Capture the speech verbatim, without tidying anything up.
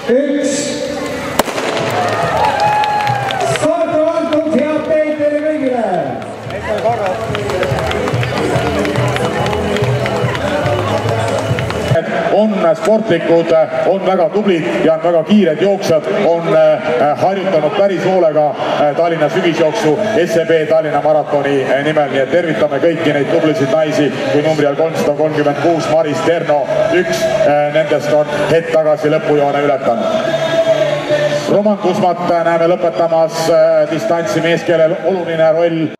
üks. Starto antud, head teid teile kõigile! on sportlikud, on väga tublid ja on väga kiired jooksjad, on harjutanud päris hoolega Tallinna sügisjooksu S E B Tallinna maratoni nimel, nii et tervitame kõiki neid tublisid naisi, kui numbri all kolmsada kolmkümmend kuus Maris Terno, üks nendest on hetk tagasi lõpujoone ületanud. Roman Kusmat näeme lõpetamas distantsi mees, kellel oluline roll